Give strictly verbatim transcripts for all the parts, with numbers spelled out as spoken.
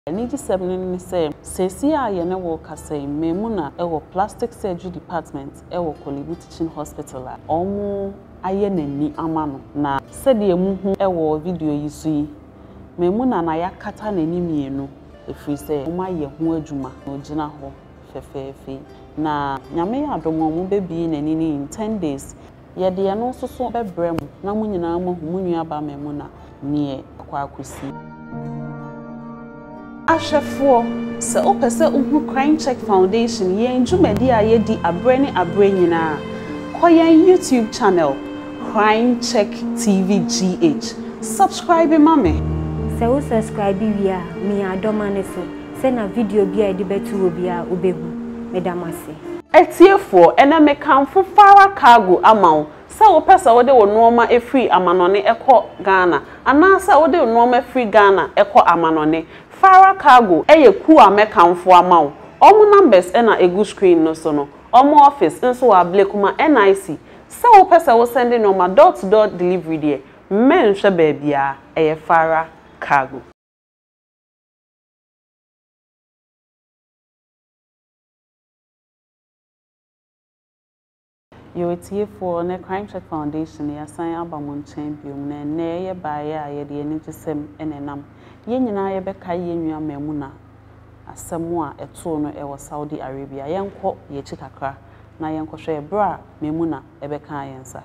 Niji seven say sesi a ye ne wo kasai Memuna ewo plastic surgery department ewo Kolibu Teaching Hospital a omo aye nani ama no na sede emuhu ewo video yi so yi Memuna na yakata nani mienu efiri se omo aye ho adwuma na ogina ho fefefe na nyame adomo mo bebi nani ni in ten days ye de no so so bebrem na mo nyina mo hu munua ba Memuna ne akwa akosi Ashefo se opese uhu Crime Check Foundation ye njumedi a ye di abre ne abre nyina koyen YouTube channel Crime Check T V G H subscribe mame se u subscribe bia mi adoma ne so se na video bia e de betu obi a obehu medamase etiefo ena mekanfo fara cargo amaw se opese wo de wo noma efri amanone ekọ Ghana ana se wo de wo noma efri Ghana ekọ amanone Fara cargo eye ku a mekanfo amaw omo numbers ena egu screen no so no omo office nso wa blekuma N I C se wo pese wo send no ma door to door delivery there men hwe ba bia eye Fara cargo yo tie for na Crime Check Foundation ya san abamon champion na na ye baaye a ye de enigisem enenam ye nyina ye beka ye nwua Memuna asemu a eto no e wo Saudi Arabia yenko ye chikakra na yenko hwe bra Memuna e beka yensa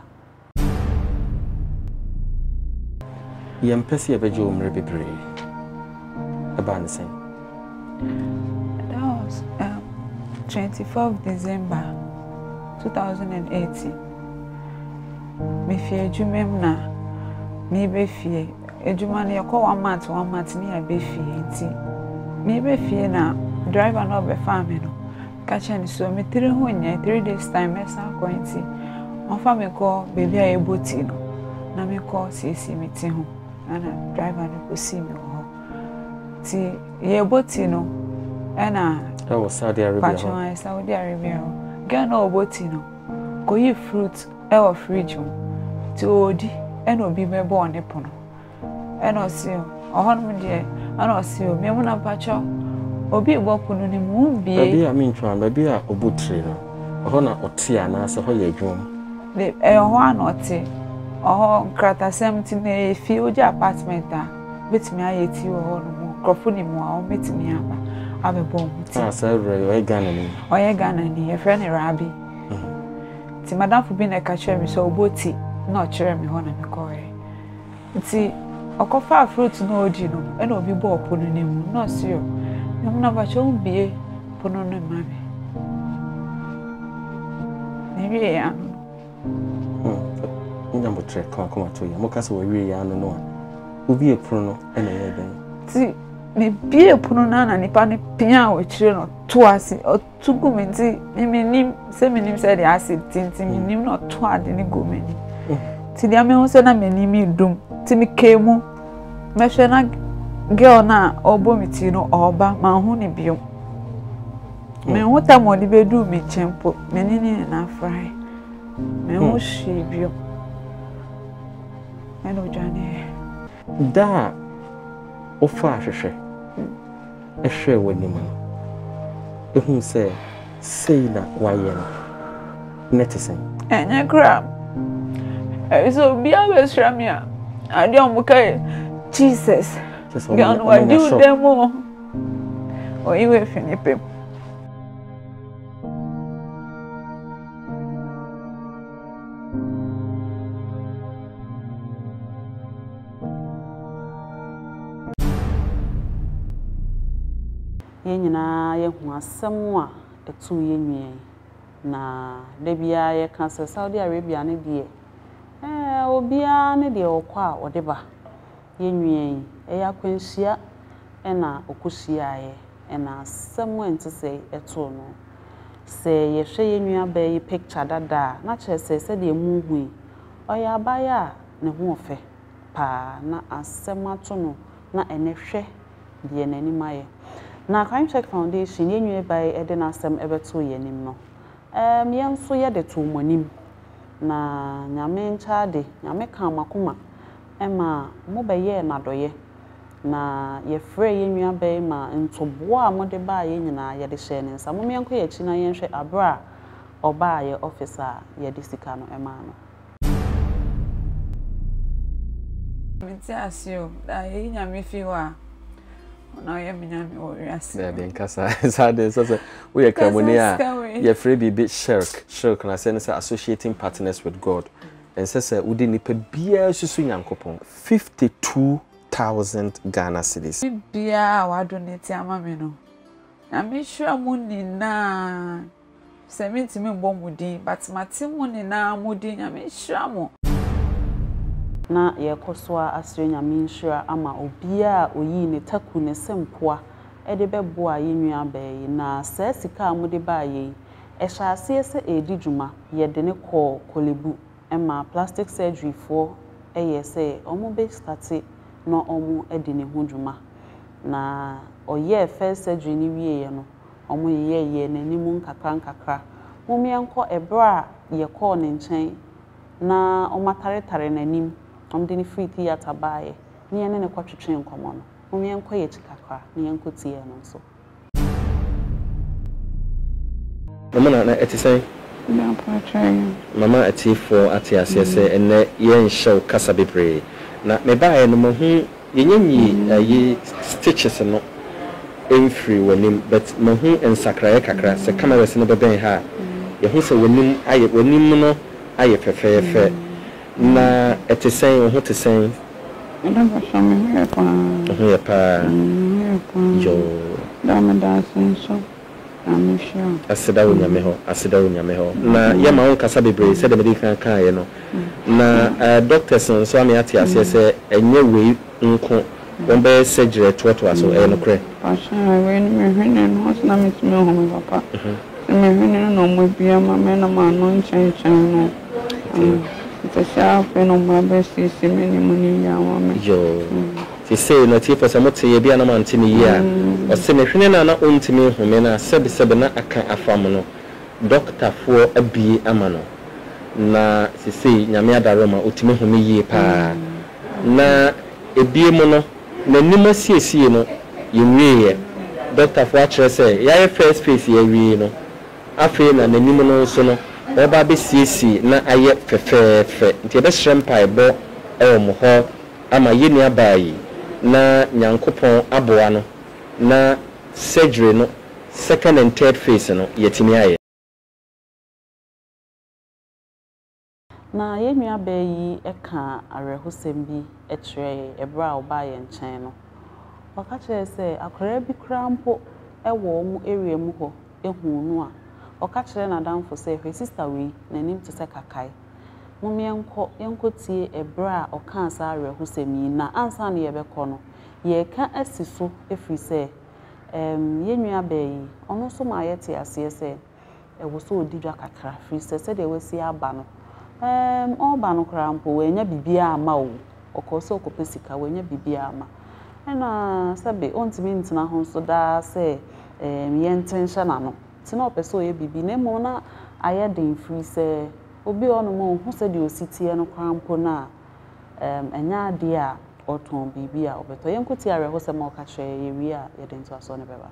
yempesi e bejo umre bebre aba ne sen that was um, twenty-fourth December two thousand eighteen me fie jumem na me be fie ejuma na yekọ one month one month ni ya be fie nti me be fie na driver no be farm no ka chen so me three ho nya three days time me sa ko nti on fa me ko baby a eboti no na me ko sisi me ti ho ana driver no ko si me ho ti ye eboti no ana that was Saudi Arabia ho Saudi Arabia ho Ghana oboti no ko yi fruit e wo fridge ti odi e no bi me bo ne pono e no si o hon de ana o si o Memuna pacho obi gbo pono ni mu bi baby a min twa baby a obutre no o na ote ana se ho ye adwum le e ho ana ote o krata seventy na efi oji apartment a betimi aye ti o ho no krofo ni mu a o betimi aba abebo mu ti ah say re o Ghana ni o ye Ghana ni e friend Rabi ti madam fu bi na ka chere mi so oboti na o chere mi ho na mi ko re ti okofa fruit no odi no e na obi bo opono ni mu no si o Memuna ba cho bie pono no ma bi ni wi ya hmm nya mo tre ka ko ma to ya mo ka se wo wi ya no no obi e pono no e na ye ben ti me bie pono na na nipa ne pia o chire no to ase o tugu me ti me nim se me nim se de acid tinti me nim no to ade ne go me ni ti dia me ho se na me nim idum ti me kemu me hwe na girl na obo mi ti no oba ma hu ne bio me hu ta mo di bedu mi chempo me ni ni na fry me hu shi bio me no jane da o fa hwehwe e hwe wani mu e hu se sei na waye no netisen enya gram e so bia be shramia ade o mukai Jesus God what do them all or iwe finipe ye nyina ye hu asem a etu ye nwie na de bia ye kan se Saudi Arabia ne de eh obia ne de okọ a odeba ye nwie e ya kwanhia e na okohia ye e na asem ente se etu no se ye hwe ye nwie ba ye picture dada na che se se de emu hu oya abaya ne ho ofe pa na asem ato no na ene hwe de nani maye na Crime Check Foundation ye nwie ba e de na asem ebeto ye nim no em ye nso ye de to monim na nyame ncha de nyame kan makoma ema mo be ye na doye na ye frɛ ye nua bɛyi ma ntoboa a mode ba ye nyina ye de hyɛ ne nsa mo mienko ye chi na ye nhwɛ abra oba ye officer ye de sika no ema no Meti asio da ye nya me fi wa na ye me nya me wo wiase na den kasa sade so so we ye kramoni a ye frɛ bibi shirk shirk na say say associating partners with God and say say udi nipa bia susu nyankopon fifty-two thousand Ghana cedis bia wa donate ama me no na me hwa mu ni na se me ntimi mbɔ mudi but mate mu ni na mudi nya me hwa mu na ye kosoa asire nyame nhira ama obia oyi ne taku ne sempoa e de beboa ye nua bɛyi na sa sika amode ba ye e hya ase se edi dwuma ye de ne kɔ kolebu ema plastic surgery for e ye se omo be start no omo e de ne ho dwuma na oye first surgery ni wie ye no omo ye ye n'animu nkakra nkakra mo mienko ebra ye kɔ ne nkyɛn na omatare tare n'anim omde ni free theater bae ni ene ne kwatwetwe nkomo no mo mienko ye chikakra ni enko tie no so Memuna na etisɛn na patrai mama atifo ate ase se ene ye nhyew kasa bebre na me bae no mo hu yenyanyi ayi stitches no emfiri wanim but mo hu ensakraye kakra se camera se no beben ha ye hu se wanim aye wanim no aye fefefe na etisɛn wo hu tisɛn nda ba shame e pa ho ye pa yo damada senso amisho aseda wo nyame ho aseda wo nyame ho na ye ma won kasa bebre se de medical kan ye no na doctors so am ate ase se enye wei nko won be surgery to aso e no kre pasha we ni me hwene no so na metime ho me papa me hwene no mo bia ma me na ma no nchan chan no Tasha no mabe si si meni muni ya wame yo ti say no ti for some te ye bia na man timi ya o se me hwene na na ontimi home na sebe sebe na aka afam no doctor fo abie ama no na si say nyame adaro ma otimi home yie pa na ebie mu no na nima siesie no yenwie ye doctor fo a kire say ya first face ye wi no afi na nanim no so no oba be siesi na aye fefefe nti be shrempa ebo e mo ho ama yeni abayi na nyankopon aboa no na surgery no second and third phase no yetimi aye na ye nua bayi e ka arehosem bi e kire ebra oba ye nchen no waka kire se akora bi krampo e wo mu area mu ho ehunu a oka kire na danfo se hwe sister we na nim te se kakai mo mienko yenko tie ebra oka ansa arehosem yi na ansa na ye bekọ no ye ka asiso efri se em ye nua bayi ono so ma ye te ase se e wo so odidwa kakra fri se se de wasi aba no em oba no krampo we nya bibia ama o okoso okopesika we nya bibia ama ena sabe ontimi ntina ho so da se em ye ntensha na no tina opeso ye bibi na mo na aye den free se obi ono mo hu se de ositie no krampo na em enya ade a oton bibi a obeto ye nkoti are ho se mo ka kire ye wi a ye den to aso ne beba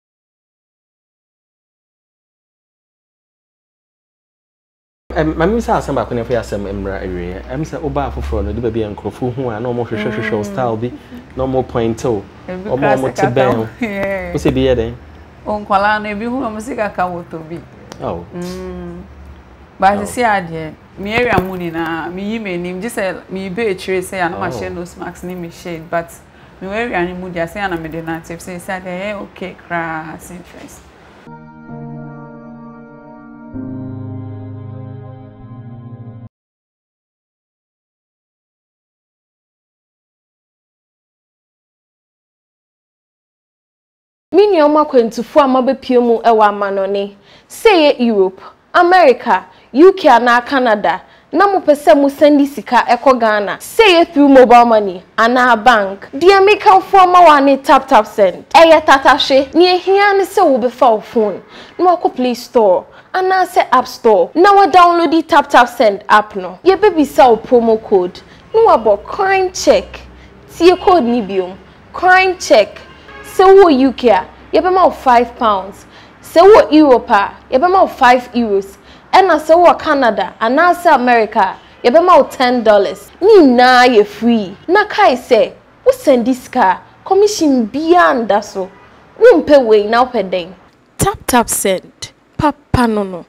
em mami sa asem ba ko ne fa asem emra ewe em se oba afoforo no de ba bia nkrofo hu a na mo hwehwe hwehwe style bi na mo point o o mo mo te ben o se bi ye den on kwala na ebi hu mo sika ka woto bi oh mm ba se ade mi area mu ni na mi yi me nim just mi be chire say na ma share nose mask ni mi shade but mi area ni mu dia say na me de na tip say say dey okay cra interest Mini oma kwentufu amabepie mu ewa amanone say Europe, America, U K na Canada na mo pese mu sendi sika eko Ghana say through mobile money ana bank dia make for ma wane tap tap send eye tatashe ni ehia ne se wo be fa phone no akọ Play Store ana se App Store na wa download the tap tap send app no ye baby sell promo code no abo coin check tie code ni biom crime check. Say wo U K a yebema o five pounds. Say wo Europe a yebema o five euros. And say wo Canada and now say America yebema o ten dollars. Ni na ye free. Na kai say wo send this car commission beyond that so. Wo pay way now per day. Tap tap send. Papa no no.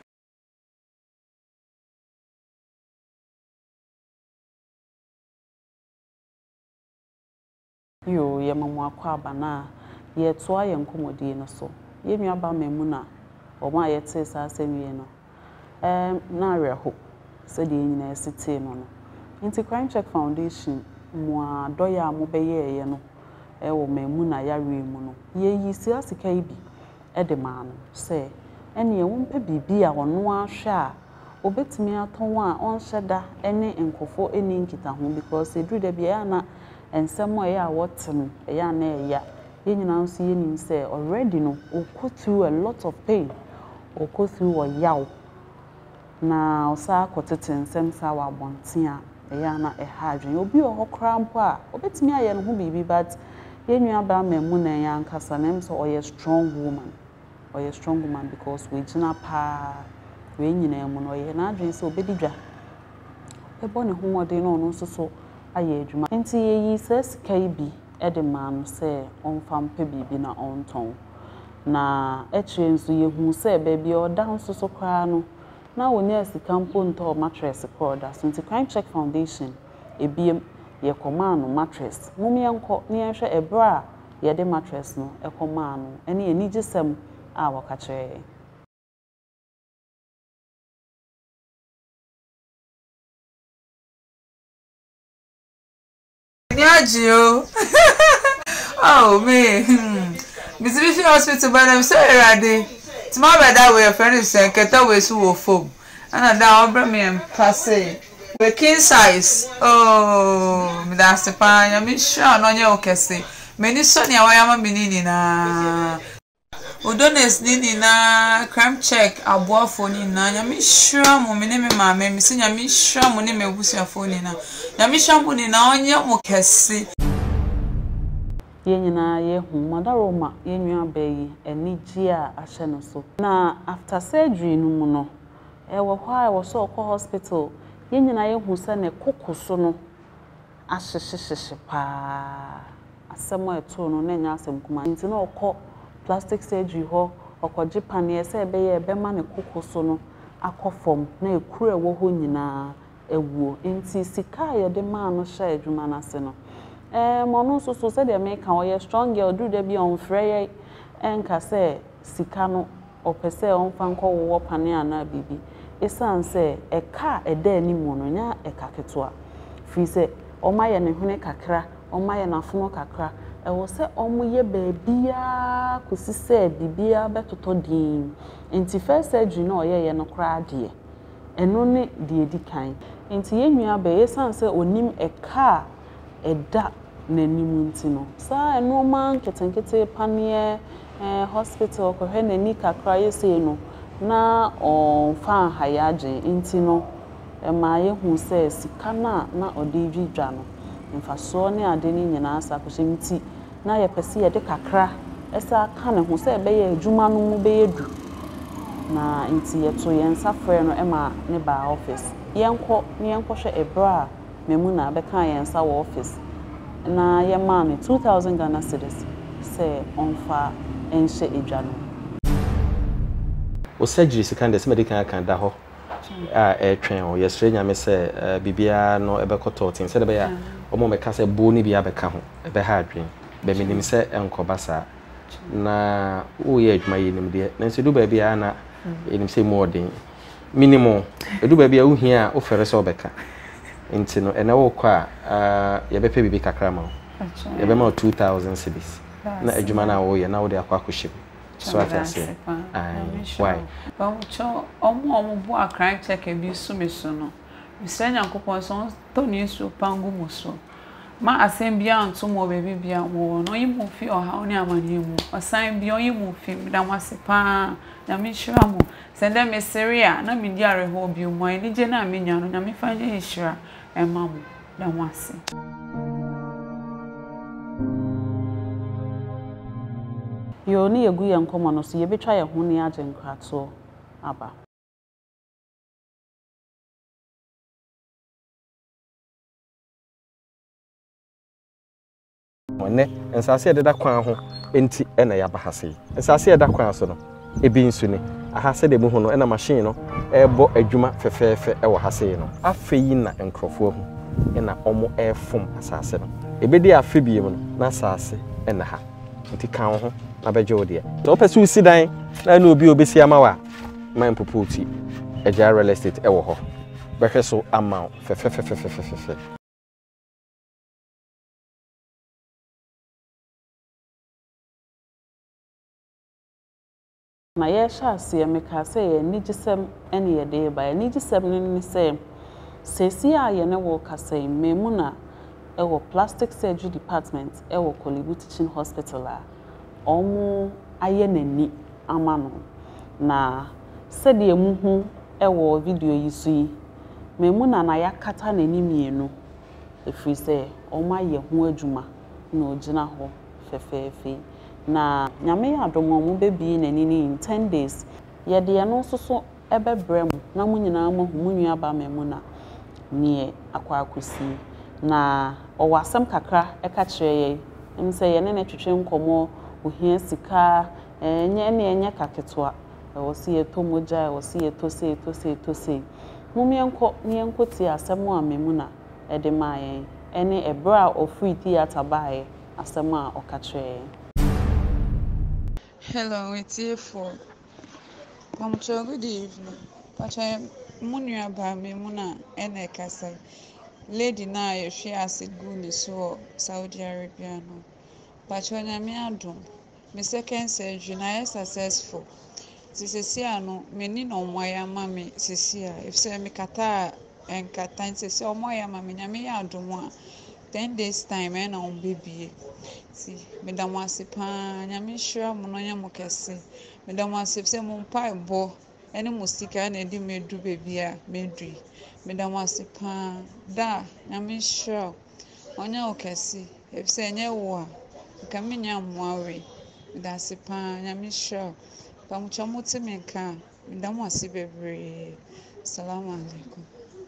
Yo ye mamu akwa bana ye toa ye nkomodi no so ye nua ba Memuna o ma ye te sa asemi no em na reho se de nyina esite no no Inti Crime Check Foundation mo adoya mo beye ye no e wo Memuna ya re mu no ye yi si asika ibi e de ma no se ene ye won pe bibi a wono ahwe a obetimi aton a on hyeda ene enkofo eni nkita ho because edru de bia na ensemo ya wotem ya na ya ye nyina nso ye nim say already no o go through a lot of pain o go through o yaw na osa akotete nsem sa wa bonten a ya na e hadwen obi o hokra mpo a obetimi aye no ho bibi but ye nua ba Memuna ya nkasa na em so o ye strong woman o ye strong woman because we jina pa we nyina mu no ye na adwen say obedidwa e bo ne ho ode no no so so aye adwuma enti ye yi sesika ibi e de man say on fam pe bibi na on ton na e kire nso ye hu say baby o da nso so kwa no na woni asika mpo nto mattress korda so nti Crime Check Foundation ebiem ye command mattress mumi enko ni enhwe ebra ye de mattress no e command no ene ye nigisem a waka kire Niajo. Oh me. Mitsubishi Hospital by them so ready. Tomorrow by that way friend is saying keta we su wo foam. And that obra me and passe. We king size. Oh, me da se pa ya mi sure no nye okese. Me ni so ni awaya ma binini na. Odones nini na Crime Check abuafo ni na nya mi sure mo me ne me ma me si nya mi sure mo ne me busuafo ni na. Nya mi sure mo ni na onye mo kese. ye nyina ye hu madaroma ye nua bayi enigi a ahye no so na after surgery no mu no e wo hwa e wo so ko hospital ye nyina ye hu se ne kokoso no ahyehyehye pa asemo eto no na nya asem kuma nti na okọ plastic surgery ho okoje pane se ebe ye ebe ma ne kokoso no akofom na ekuru ewo ho nyina ewuo nti sika ye de ma no hye adwuma na se no eh mono so so se de make o ye strong girl do de bi on frey enka se sika no opese on fa nko wo pane ana bibi esan se eka eda ani mu no nya eka keto a fi se o ma ye ne hune kakra o ma ye nafono kakra e wo se o mu ye baabia kosi se bibia betoto din enti first surgery no ye ye no kra de eno ne de edikan enti ye nua ba esan se onim eka eda n'anim nti no sa eno man ketenkete panie eh hospital ko hwe n'ani kakra yese no na on fa hayaje nti no e ma ye hu se sika na na ode dwidwa no mfaso ne ade ni nyina asa ko nti na ye pese ye de kakra esa ka ne hu se be ye adwuma no mu be yedu na nti ye to ye nsa frɛ no e ma ne ba office yenko ne yenko hwe ebra Memuna be kan ye nsa wo office na ye ma me two thousand Ghana cedis se onfa enhye edwa no o surgery sikande se medical kan da ho a e twen o yesre nyame se bibia no ebe koto tin se de be ya o mo meka se bo ni bia be ka ho ebe ha adwen be minim se enkobasa na o ye adwuma ye nim de na se du ba bia na enim se mo odin minimum edu ba bia wo hia o fere se obeka nti no ene wo kwa ye be pe bibi kakra ma ye be ma two thousand cedis na adwuma na wo ye na wo de akwa akohye so atase why ba cho omo omo bu a Crime Check e bi su me so no misenya nkopon so to ni su pangu mu so ma asem bia nto mo bebi bia wo no yimu fi o ha oni amani mu osan bia yimu fi da wase pa na mi hira mu sende me seria na mi di areho bi mu ani je na mi nya no na mi fa je hira e ma mu da wase Yo ni egu ye nkomo no so ye betwa ye ho ne agye nkrato aba. One ensase ye deda kwan ho enti e na ya bahase. Ensase ye deda kwan so no ebi nsu ni ahase de mu ho no e na machine no e bo adwuma fefefe e wo hase no. Afeyi na enkrofo hu e na omo e fom asase no. Ebedi afe biem no na asase e na ha. Nti kan ho na beje wo de. So pese usi dan na na obi obesi ama wa man popoti eja real estate e wo ho. Behwe so ama fefefefefefefe. Na ye sha se me ka se ye nigisem ene ye de ba ye nigisem ni se sesi a ye ne wo ka se Memuna e wo plastic surgery department e wo Kolibu Teaching Hospital a omo aye nani ama no na se de emu hu e wo video yi su yi Memuna na yakata nani mienu efri se omo aye ho adwuma na ogina ho fefefe na nyame ya adomo mu bebi na nini in ten days ye de no soso ebebrem na mu nyina mo hu nua ba Memuna nie akwa akosi na owo asem kakra e ka kire ye em se ye ne ne twetwe nkomo ohia sika enye ne enye kaketoa e wo se ye to moja e wo se ye to se to se to se mu mienko mienko ti asem a Memuna e de maaye ene ebra of free theater bae asem a o ka kire. Hello, it's here for Come to good evening. But I Munya ba Memuna ene kasa. Lady na ye she as good so Saudi Arabia no. But when I me adom, my second surgery na successful. Sisi ano me ni no moya ma me sisi a if say me kata en kata sisi o moya ma me nyame ya adom a ten days time e na on baby. Si me da mo ase pa nyame hira mo no nya mo kese me da mo ase se mo mpa bo ene mo sika na edi me du baby a me du me da mo ase pa da nyame hira onya o kese if se nye wo a ka me nya mo awe me da ase pa nyame hira pa mo cha mo te me ka me da mo ase bebre. Assalamu alaikum.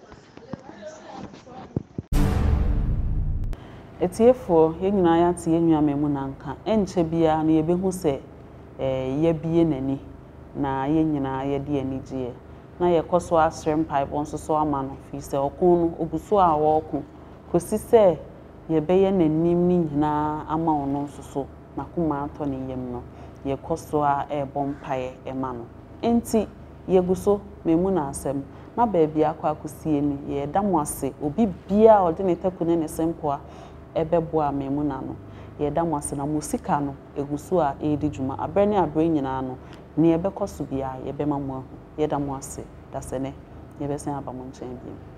Etiefo ye nyina ya tie nwa Memuna nka enche bia na ye behu se eh ye bie nani na ye nyina ye de anigye na ye koso asrem pipe onso so ama no fi se okun no obuso a wo okun kosi se ye beye nanim ni nyina ama ono so so na kuma ato ne yem no ye koso a e bompae e ma no enti ye guso Memuna asem na ba bia akwa akosie ni ye damo ase obi bia ode ne takune ne sempoa ebeboa Memuna no ye damo ase na musika no eguso a e di djuma abrane abre nyina no ne ye bekoso bia ye bema mo ye damo ase dasene ye besen aba mo nchen bia.